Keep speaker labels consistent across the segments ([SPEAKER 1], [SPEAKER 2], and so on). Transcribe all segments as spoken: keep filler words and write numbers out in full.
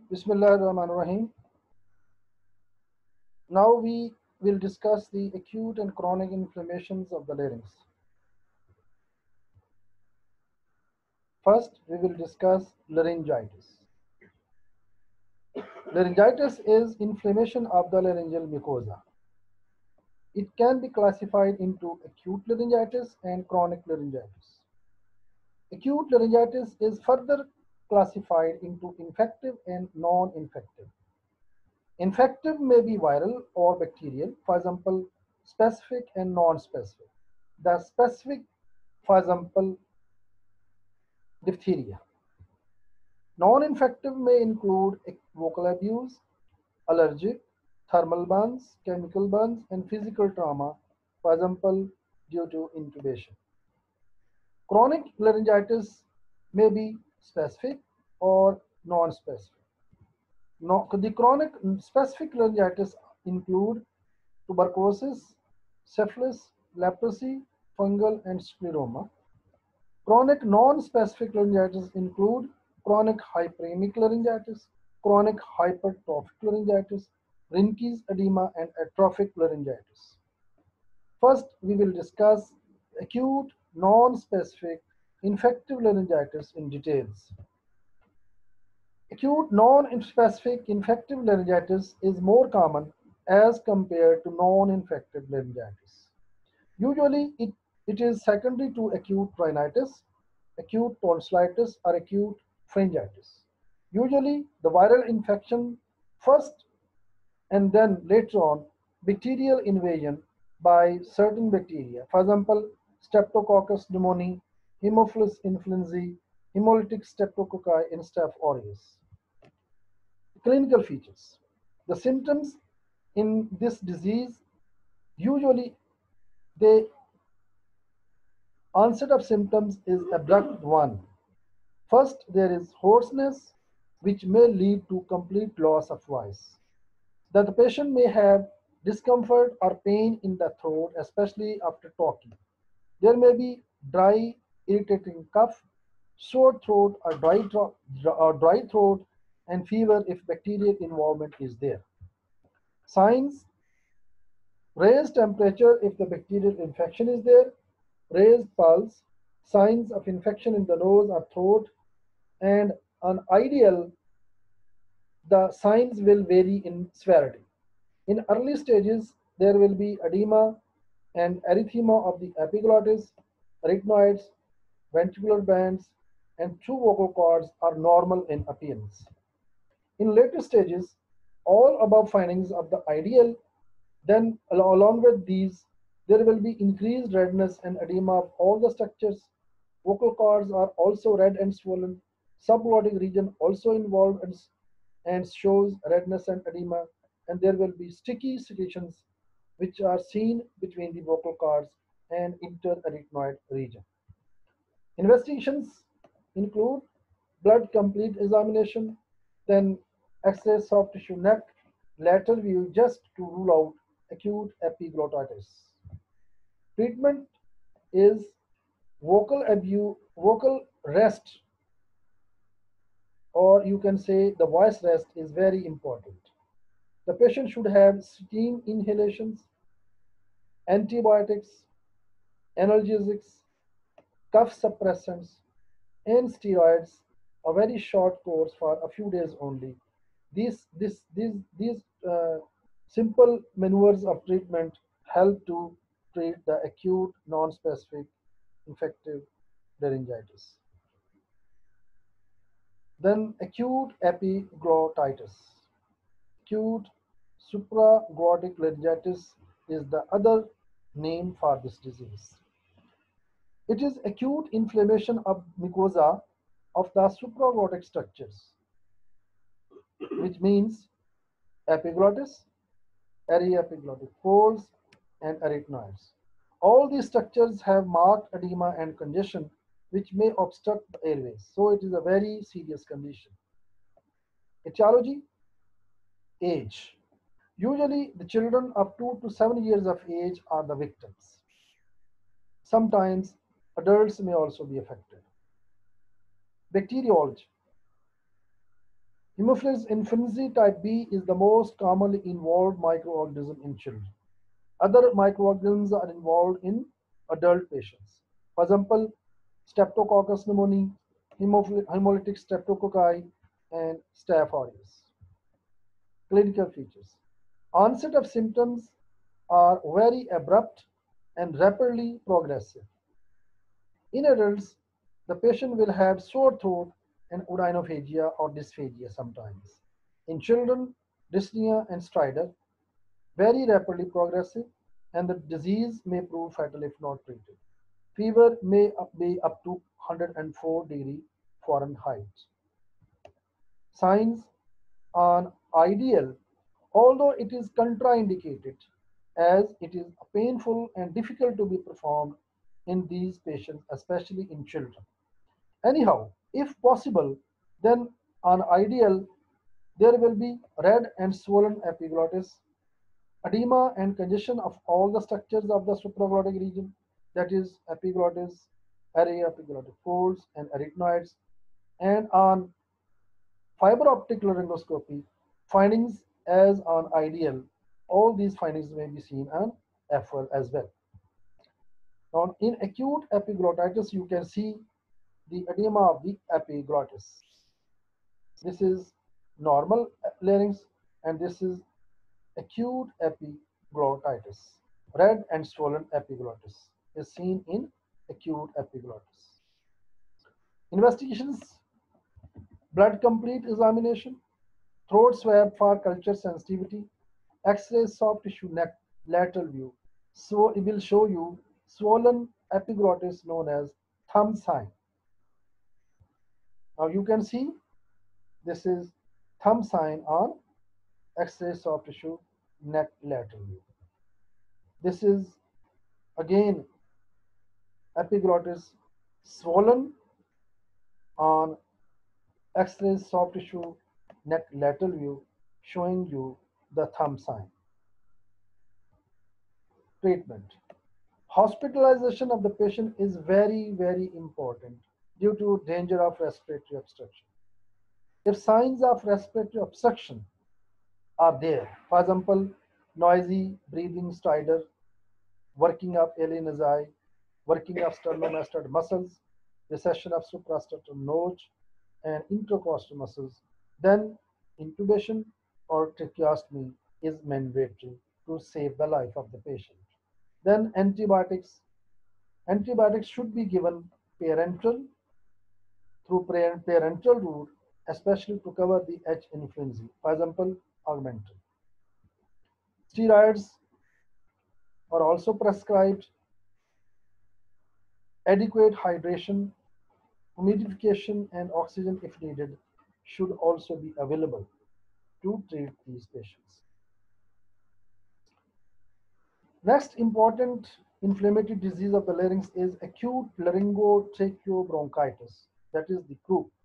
[SPEAKER 1] Bismillahirrahmanirrahim. Now we will discuss the acute and chronic inflammations of the larynx. First, we will discuss laryngitis. Laryngitis is inflammation of the laryngeal mucosa. It can be classified into acute laryngitis and chronic laryngitis. Acute laryngitis is further classified into infective and non-infective. Infective may be viral or bacterial, for example, specific and non-specific. The specific, for example, diphtheria. Non-infective may include vocal abuse, allergic, thermal burns, chemical burns, and physical trauma, for example, due to intubation. Chronic laryngitis may be specific or non-specific. No, the chronic specific laryngitis include tuberculosis, syphilis, leprosy, fungal, and scleroma. Chronic non-specific laryngitis include chronic hyperemic laryngitis, chronic hypertrophic laryngitis, Rinke's edema, and atrophic laryngitis. First, we will discuss acute non-specific infective laryngitis in details. Acute non-specific infective laryngitis is more common as compared to non-infective laryngitis. Usually, it, it is secondary to acute rhinitis, acute tonsillitis, or acute pharyngitis. Usually, the viral infection first and then later on bacterial invasion by certain bacteria. For example, Streptococcus pneumoniae, Haemophilus influenzae, hemolytic streptococci, and Staph aureus. Clinical features. The symptoms in this disease usually the onset of symptoms is abrupt one. First, there is hoarseness, which may lead to complete loss of voice. That the patient may have discomfort or pain in the throat, especially after talking. There may be dry, irritating cough, sore throat, or dry, or dry throat, and fever if bacterial involvement is there. Signs: raised temperature if the bacterial infection is there, raised pulse, signs of infection in the nose or throat, and on ideal, the signs will vary in severity. In early stages, there will be edema and erythema of the epiglottis, arytenoids, ventricular bands, and two vocal cords are normal in appearance. In later stages, all above findings of the ideal, then along with these, there will be increased redness and edema of all the structures. Vocal cords are also red and swollen. Subglottic region also involved and, and shows redness and edema, and there will be sticky secretions which are seen between the vocal cords and interarytenoid region. Investigations include blood complete examination, then X-ray soft tissue neck, lateral view just to rule out acute epiglottitis. Treatment is vocal abuse, vocal rest, or you can say the voice rest is very important. The patient should have steam inhalations, antibiotics, analgesics, cough suppressants, and steroids, a very short course for a few days only. These, this, these, these uh, simple maneuvers of treatment help to treat the acute non-specific infective laryngitis. Then acute epiglottitis. Acute supraglottic laryngitis is the other name for this disease. It is acute inflammation of mucosa of the supraglottic structures, which means epiglottis, aryepiglottic folds, and arytenoids. All these structures have marked edema and congestion which may obstruct the airways. So it is a very serious condition. Etiology: age. Usually the children up to, to seven years of age are the victims. Sometimes adults may also be affected. Bacteriology: Haemophilus influenzae type B is the most commonly involved microorganism in children. Other microorganisms are involved in adult patients. For example, Streptococcus pneumoniae, hemolytic streptococci, and Staph aureus. Clinical features. Onset of symptoms are very abrupt and rapidly progressive. In adults, the patient will have sore throat and odynophagia or dysphagia sometimes. In children, dyspnea and stridor, very rapidly progressive, and the disease may prove fatal if not treated. Fever may be up to one hundred four degree Fahrenheit. Signs on ideal, although it is contraindicated as it is painful and difficult to be performed in these patients, especially in children. Anyhow, if possible, then on ideal, there will be red and swollen epiglottis, edema and congestion of all the structures of the supraglottic region, that is epiglottis, area epiglottic folds, and arytenoids, and on fiber optic laryngoscopy, findings as on ideal, all these findings may be seen on F L as well. Now, in acute epiglottitis, you can see the edema of the epiglottis. This is normal larynx, and this is acute epiglottitis. Red and swollen epiglottis is seen in acute epiglottis. Investigations: blood complete examination, throat swab for culture sensitivity, X-ray soft tissue neck lateral view. So it will show you swollen epiglottis known as thumb sign. Now you can see this is thumb sign on X-ray soft tissue neck lateral view. This is again epiglottis swollen on X-ray soft tissue neck lateral view, showing you the thumb sign. Treatment. Hospitalization of the patient is very, very important due to danger of respiratory obstruction. If signs of respiratory obstruction are there, for example, noisy breathing stridor, working of alienizai, working of sternomastoid muscles, recession of suprastriatal notch, and intercostal muscles, then intubation or tracheostomy is mandatory to save the life of the patient. Then antibiotics. Antibiotics should be given parenteral through parenteral route, especially to cover the H. influenzae, for example, Augmentin. Steroids are also prescribed. Adequate hydration, humidification, and oxygen, if needed, should also be available to treat these patients. Next important inflammatory disease of the larynx is acute laryngotracheobronchitis, that is the C R U.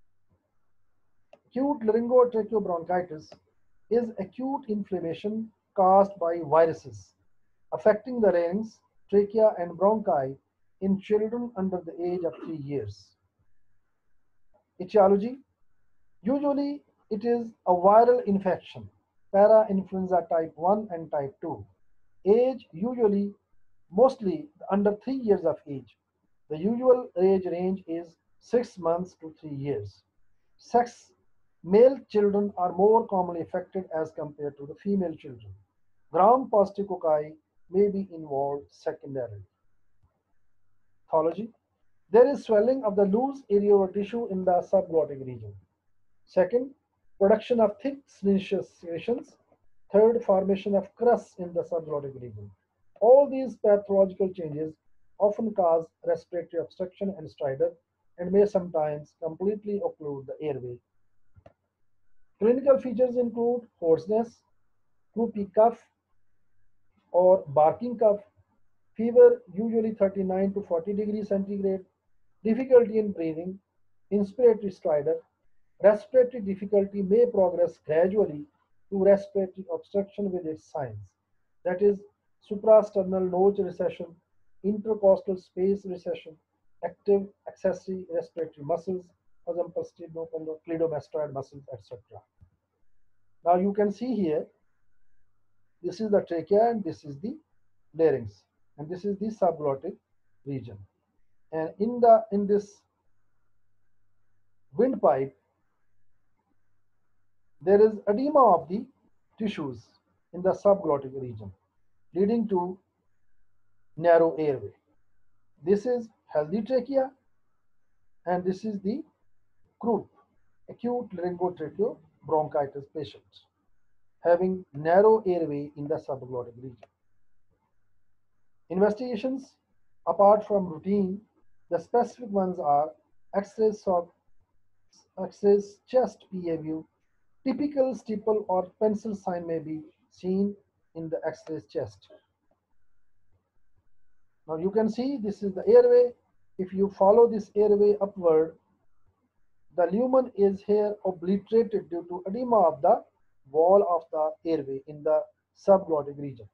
[SPEAKER 1] Acute laryngotracheobronchitis is acute inflammation caused by viruses affecting the larynx, trachea, and bronchi in children under the age of three years. Etiology: usually it is a viral infection, parainfluenza type one and type two. Age: usually mostly under three years of age. The usual age range is six months to three years. Sex: male children are more commonly affected as compared to the female children. Gram-positive cocci may be involved secondarily. Pathology: there is swelling of the loose areolar tissue in the subglottic region. Second, production of thick siliceous secretions. Third, formation of crusts in the subglottic region. All these pathological changes often cause respiratory obstruction and stridor and may sometimes completely occlude the airway. Clinical features include hoarseness, croupy cough or barking cough, fever usually thirty-nine to forty degrees centigrade, difficulty in breathing, inspiratory stridor. Respiratory difficulty may progress gradually to respiratory obstruction with its signs, that is, suprasternal notch recession, intercostal space recession, active accessory respiratory muscles, for example, sternocleidomastoid muscles, et cetera. Now you can see here, this is the trachea and this is the larynx, and this is the subglottic region. And in the in this windpipe, there is edema of the tissues in the subglottic region, leading to narrow airway. This is healthy trachea, and this is the croup, acute laryngotracheobronchitis patient, having narrow airway in the subglottic region. Investigations, apart from routine, the specific ones are X-rays of X-rays chest P A view. Typical stipple or pencil sign may be seen in the X-rays chest. Now you can see this is the airway. If you follow this airway upward, the lumen is here obliterated due to edema of the wall of the airway in the subglottic region.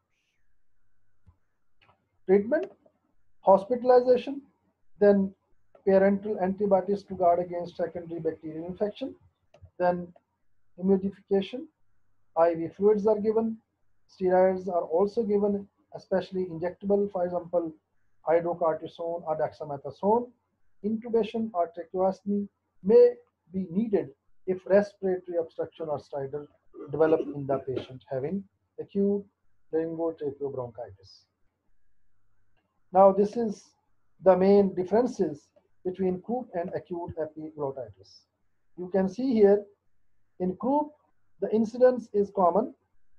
[SPEAKER 1] Treatment, hospitalization, then parenteral antibiotics to guard against secondary bacterial infection, then humidification, I V fluids are given, steroids are also given, especially injectable, for example, hydrocortisone or dexamethasone. Intubation or tracheostomy may be needed if respiratory obstruction or stridor develop in the patient having acute laryngotracheobronchitis. Now this is the main differences between croup and acute epiglottitis. You can see here in croup the incidence is common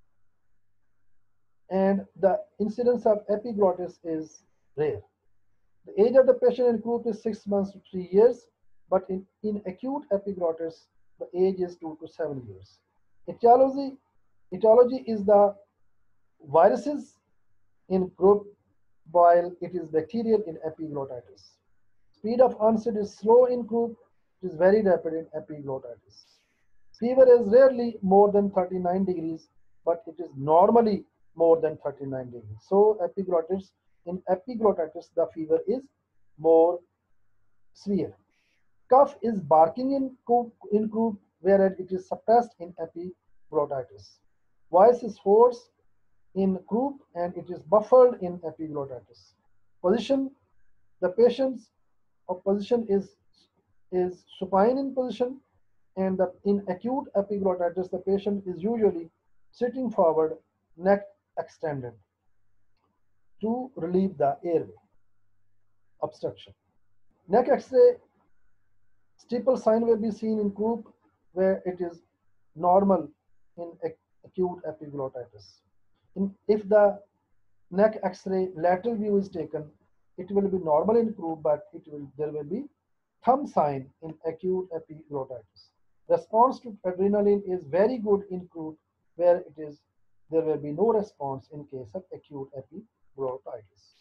[SPEAKER 1] and the incidence of epiglottis is rare. The age of the patient in croup is six months to three years, but in, in acute epiglottis, the age is two to seven years. Etiology, etiology is the viruses in croup, while it is bacterial in epiglottitis. Speed of onset is slow in croup, it is very rapid in epiglottitis. Fever is rarely more than thirty-nine degrees, but it is normally more than thirty-nine degrees. So epiglottitis, in epiglottitis, the fever is more severe. Cough is barking in croup, in croup, whereas it is suppressed in epiglottitis. Voice is hoarse in croup and it is muffled in epiglottitis. Position, the patient's position is, is supine in position, and the, in acute epiglottitis, the patient is usually sitting forward, neck extended to relieve the airway obstruction. Neck X-ray, stipple sign will be seen in croup where it is normal in acute epiglottitis. In, if the neck X-ray lateral view is taken, it will be normal in croup, but it will there will be thumb sign in acute epiglottitis. Response to adrenaline is very good in croup, where it is there will be no response in case of acute epiglottitis.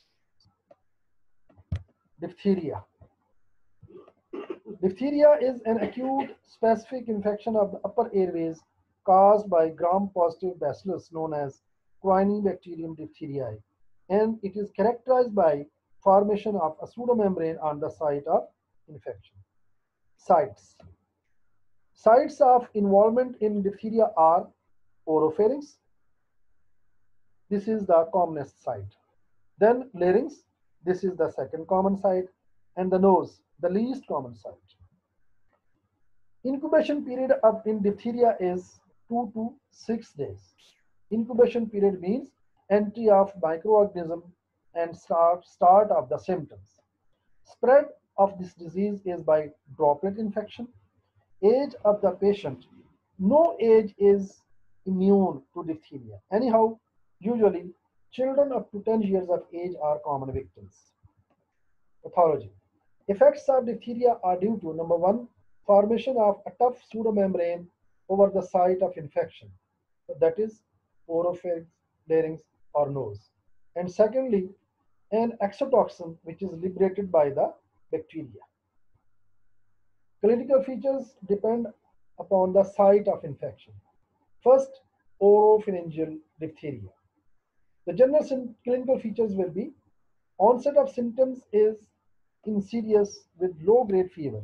[SPEAKER 1] Diphtheria. Diphtheria is an acute specific infection of the upper airways caused by gram-positive bacillus known as Corynebacterium diphtheriae, and it is characterized by formation of a pseudomembrane on the site of infection. Sites. Sites of involvement in diphtheria are oropharynx. This is the commonest site. Then larynx. This is the second common site, and the nose, the least common site. Incubation period of in diphtheria is two to six days. Incubation period means entry of microorganism and start, start of the symptoms. Spread of this disease is by droplet infection. Age of the patient. No age is immune to diphtheria. Anyhow, usually children up to ten years of age are common victims. Pathology. Effects of diphtheria are due to number one, formation of a tough pseudomembrane over the site of infection, that is oropharynx, larynx, or nose. And secondly, an exotoxin which is liberated by the bacteria. Clinical features depend upon the site of infection. First, oropharyngeal diphtheria. The general clinical features will be onset of symptoms is insidious with low-grade fever,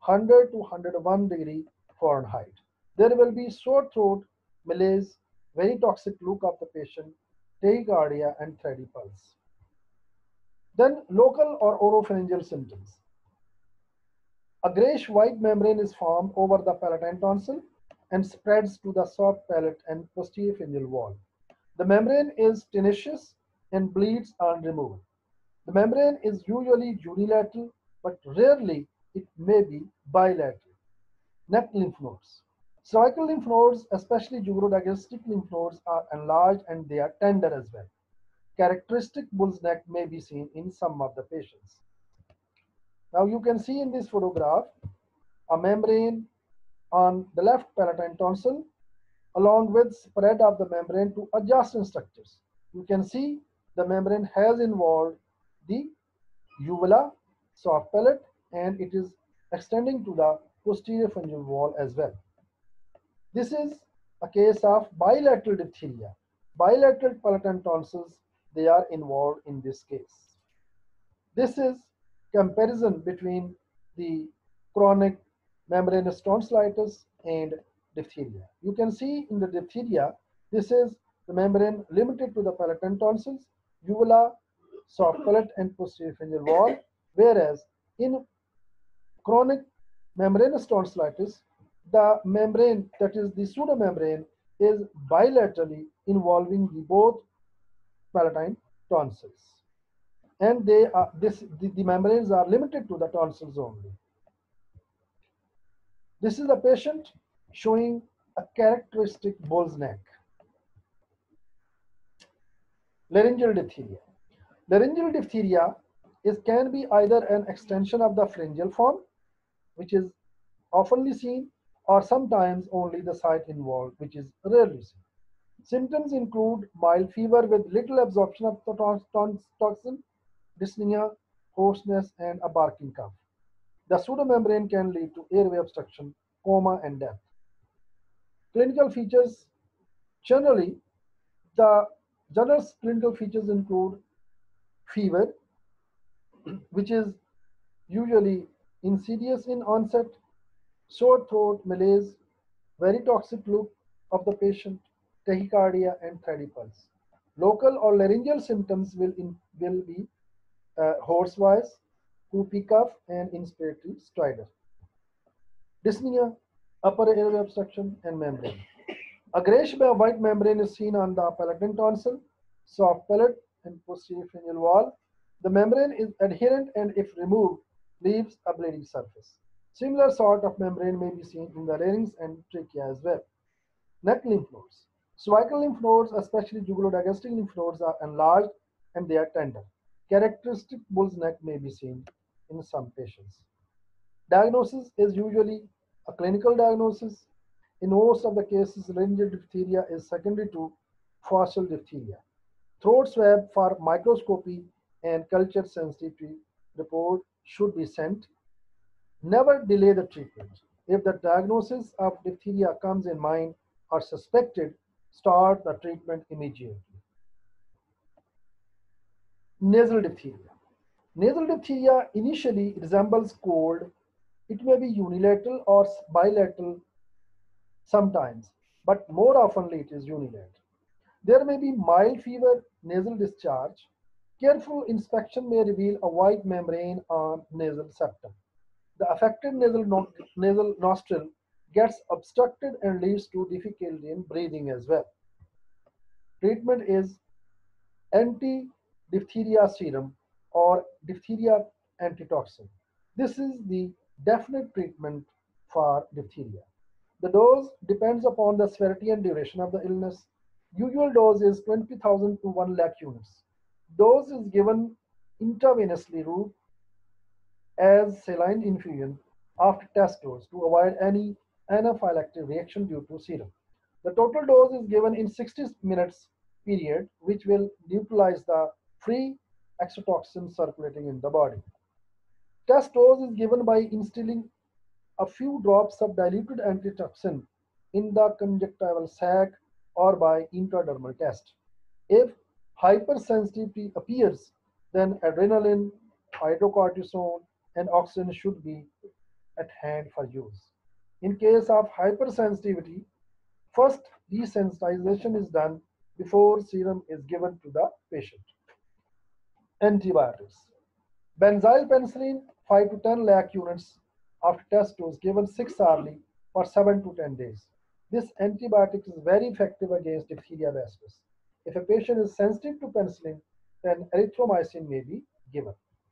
[SPEAKER 1] one hundred to one hundred one degree Fahrenheit. There will be sore throat, malaise, very toxic look of the patient, tachycardia, and thready pulse. Then local or oropharyngeal symptoms. A grayish white membrane is formed over the palatine tonsil and spreads to the soft palate and posterior pharyngeal wall. The membrane is tenacious and bleeds on removal. The membrane is usually unilateral, but rarely it may be bilateral. Neck lymph nodes. Cervical lymph nodes, especially jugular-digastric lymph nodes, are enlarged and they are tender as well. Characteristic bull's neck may be seen in some of the patients. Now you can see in this photograph a membrane on the left palatine tonsil along with spread of the membrane to adjacent structures. You can see the membrane has involved the uvula, soft palate, and it is extending to the posterior pharyngeal wall as well. This is a case of bilateral diphtheria. Bilateral palatine tonsils, they are involved in this case. This is comparison between the chronic membranous tonsillitis and diphtheria. You can see in the diphtheria, this is the membrane limited to the palatine tonsils, uvula, soft palate, and posterior pharyngeal wall, whereas in chronic membranous tonsillitis, the membrane, that is the pseudomembrane, is bilaterally involving the both palatine tonsils. And they are this the, the membranes are limited to the tonsils only. This is a patient showing a characteristic bull's neck. Laryngeal diphtheria. Laryngeal diphtheria is can be either an extension of the pharyngeal form, which is oftenly seen, or sometimes only the site involved, which is rarely seen. Symptoms include mild fever with little absorption of the toxin, dyspnea, hoarseness, and a barking cough. The pseudomembrane can lead to airway obstruction, coma, and death. Clinical features. Generally, the general clinical features include fever, which is usually insidious in onset, sore throat, malaise, very toxic look of the patient, tachycardia, and thready pulse. Local or laryngeal symptoms will, in, will be uh, hoarse voice, whoopee cough, and inspiratory stridor. Dyspnea, upper airway obstruction, and membrane. A grayish white membrane is seen on the palatine tonsil, soft palate, and posterior pharyngeal wall. The membrane is adherent and, if removed, leaves a bleeding surface. Similar sort of membrane may be seen in the larynx and trachea as well. Neck lymph nodes. Cervical lymph nodes, especially jugular-digastric lymph nodes, are enlarged and they are tender. Characteristic bull's neck may be seen in some patients. Diagnosis is usually a clinical diagnosis. In most of the cases, laryngeal diphtheria is secondary to facial diphtheria. Throat swab for microscopy and culture sensitivity report should be sent. Never delay the treatment. If the diagnosis of diphtheria comes in mind or suspected, start the treatment immediately. Nasal diphtheria. Nasal diphtheria initially resembles cold. It may be unilateral or bilateral sometimes, but more oftenly it is unilateral. There may be mild fever, nasal discharge. Careful inspection may reveal a white membrane on nasal septum. The affected nasal, no nasal nostril gets obstructed and leads to difficulty in breathing as well. Treatment is anti-diphtheria serum or diphtheria antitoxin. This is the definite treatment for diphtheria. The dose depends upon the severity and duration of the illness. Usual dose is twenty thousand to one lakh units. Dose is given intravenously route as saline infusion after test dose to avoid any anaphylactic reaction due to serum. The total dose is given in sixty minutes period, which will neutralize the free exotoxin circulating in the body. Test dose is given by instilling a few drops of diluted antitoxin in the conjunctival sac or by intradermal test. If hypersensitivity appears, then adrenaline, hydrocortisone, and oxygen should be at hand for use. In case of hypersensitivity, first desensitization is done before serum is given to the patient. Antibiotics. Benzyl penicillin five to ten lakh units after test dose given six hourly for seven to ten days. This antibiotic is very effective against diphtheria bacillus. If a patient is sensitive to penicillin, then erythromycin may be given.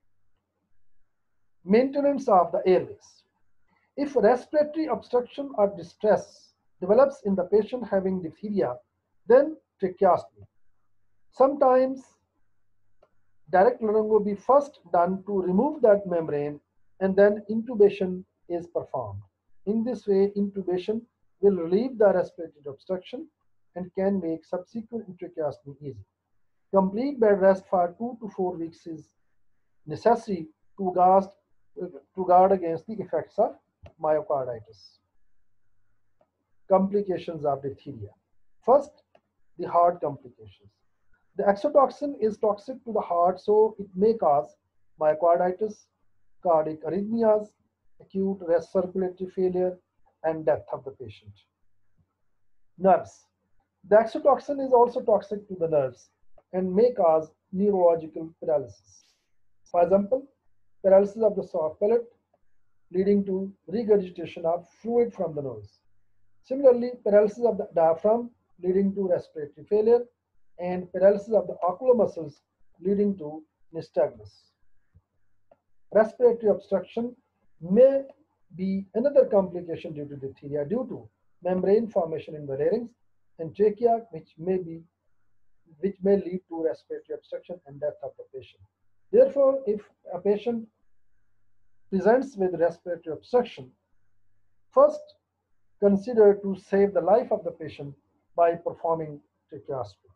[SPEAKER 1] Maintenance of the airways. If respiratory obstruction or distress develops in the patient having diphtheria, then tracheostomy. Sometimes direct laryngo be first done to remove that membrane and then intubation is performed. In this way, intubation will relieve the respiratory obstruction and can make subsequent tracheostomy easy. Complete bed rest for two to four weeks is necessary to guard, to guard against the effects of myocarditis. Complications of diphtheria. First, the heart complications. The exotoxin is toxic to the heart, so it may cause myocarditis, cardiac arrhythmias, acute circulatory failure, and death of the patient. Nerves. The exotoxin is also toxic to the nerves and may cause neurological paralysis. For example, paralysis of the soft palate leading to regurgitation of fluid from the nose. Similarly, paralysis of the diaphragm leading to respiratory failure and paralysis of the ocular muscles leading to nystagmus. Respiratory obstruction may be another complication due to diphtheria due to membrane formation in the larynx and trachea, which may be which may lead to respiratory obstruction and death of the patient. Therefore, if a patient presents with respiratory obstruction, first consider to save the life of the patient by performing tracheostomy.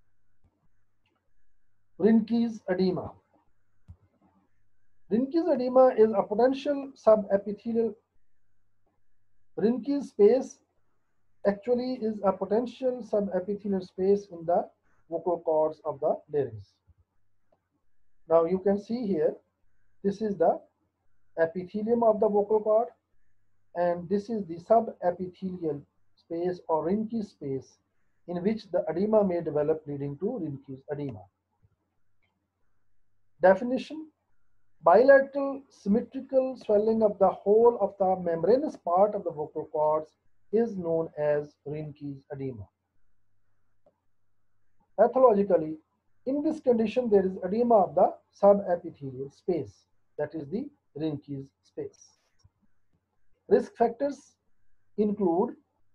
[SPEAKER 1] Rinke's edema. Rinke's edema is a potential subepithelial. Rinke's space actually is a potential subepithelial space in the vocal cords of the larynx. Now you can see here, this is the epithelium of the vocal cord, and this is the subepithelial space or Rinke's space in which the edema may develop leading to Rinke's edema. Definition: bilateral symmetrical swelling of the whole of the membranous part of the vocal cords is known as Rinke's edema. Pathologically, in this condition, there is edema of the subepithelial space, that is the Rinke's space. Risk factors include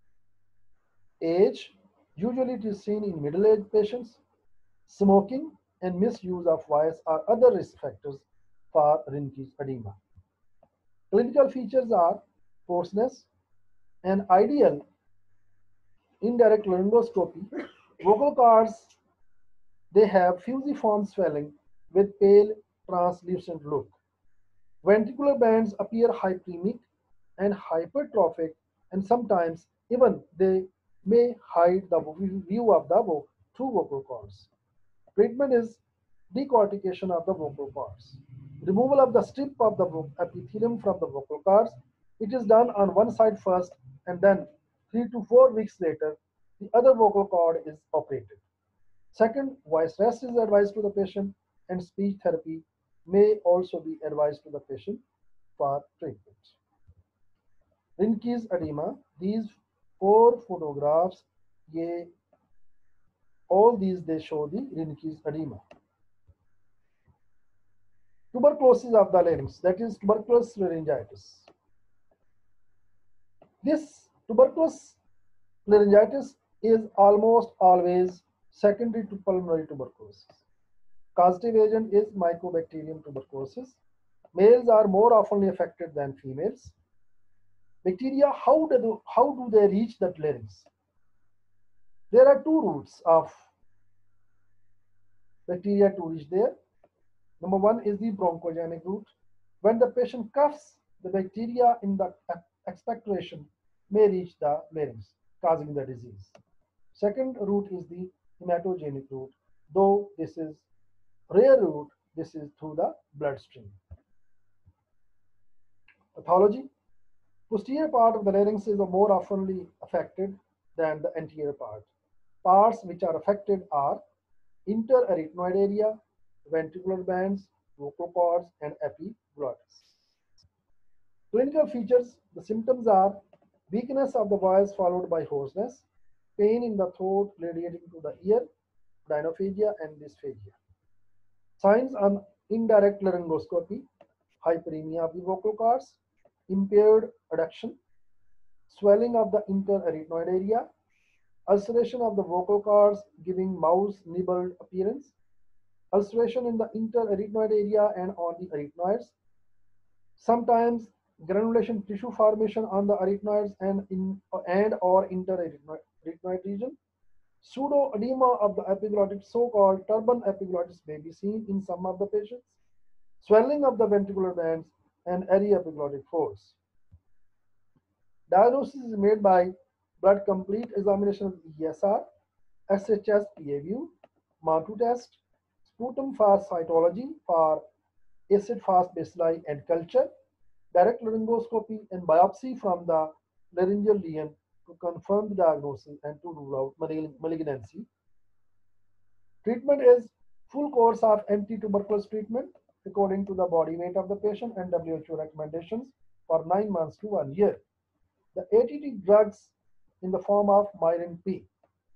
[SPEAKER 1] age, usually it is seen in middle-aged patients, smoking, and misuse of voice are other risk factors for Rinke's edema. Clinical features are hoarseness, and ideal indirect laryngoscopy. Vocal cords, they have fusiform swelling with pale translucent look. Ventricular bands appear hyperemic and hypertrophic, and sometimes even they may hide the view of the two vocal cords. Treatment is decortication of the vocal cords. Removal of the strip of the epithelium from the vocal cords. It is done on one side first, and then three to four weeks later, the other vocal cord is operated. Second, voice rest is advised to the patient, and speech therapy may also be advised to the patient for treatment. Rinke's edema, these four photographs, ye, all these they show the Rinke's edema. Tuberculosis of the larynx, that is tuberculous laryngitis. This tuberculous laryngitis is almost always secondary to pulmonary tuberculosis. Causative agent is Mycobacterium tuberculosis. Males are more often affected than females. Bacteria, how do, they, how do they reach that larynx? There are two routes of bacteria to reach there. Number one is the bronchogenic route. When the patient coughs, the bacteria in the expectoration may reach the larynx, causing the disease. Second route is the hematogenic route. Though this is rare route, this is through the bloodstream. Pathology. Posterior part of the larynx is more oftenly affected than the anterior part. Parts which are affected are interarytenoid area, ventricular bands, vocal cords, and epiglottis. Clinical features, the symptoms are weakness of the voice followed by hoarseness, pain in the throat radiating to the ear, rhinophagia and dysphagia. Signs on indirect laryngoscopy, hyperemia of the vocal cords, impaired adduction, swelling of the interarytenoid area, ulceration of the vocal cords giving mouse nibbled appearance, ulceration in the interarytenoid area and on the arytenoids, sometimes granulation tissue formation on the arytenoids and in and or interarytenoid region. Pseudoedema of the epiglottis, so-called turban epiglottis, may be seen in some of the patients. Swelling of the ventricular bands and aryepiglottic folds. Diagnosis is made by blood complete examination of E S R, S H S P A V U, Mantoux test, sputum fast cytology for acid fast bacilli and culture, direct laryngoscopy and biopsy from the laryngeal region to confirm the diagnosis and to rule out malignancy. Treatment is full course of anti-tuberculosis treatment according to the body weight of the patient and W H O recommendations for nine months to one year. The A T T drugs in the form of myrin P,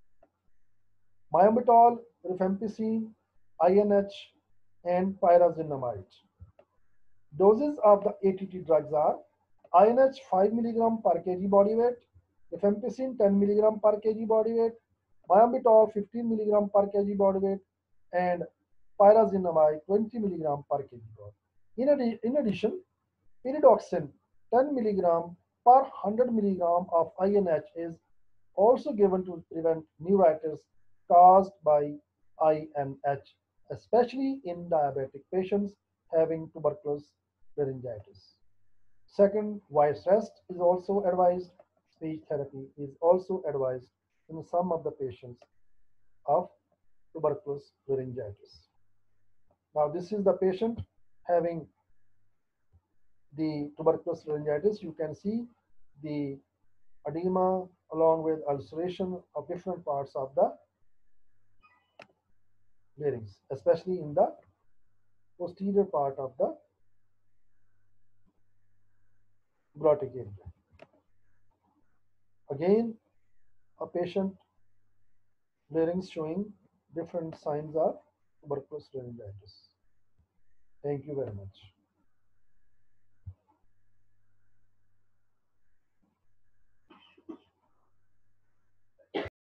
[SPEAKER 1] myombatol, rifampicin, I N H, and pyrazinamide. Doses of the A T T drugs are I N H five milligram per kg body weight, rifampicin ten milligram per kg body weight, myombatol fifteen milligram per kg body weight, and pyrazinamide twenty milligram per kg body. In, adi in addition, pyridoxine ten milligram per one hundred milligram of I N H is also given to prevent neuritis caused by I N H, especially in diabetic patients having tuberculous laryngitis. Second, voice rest is also advised. Speech therapy is also advised in some of the patients of tuberculous laryngitis. Now, this is the patient having the tuberculous laryngitis. You can see the edema along with ulceration of different parts of the larynx, especially in the posterior part of the glottic area. Again, a patient larynx showing different signs of tuberculous laryngitis. Thank you very much.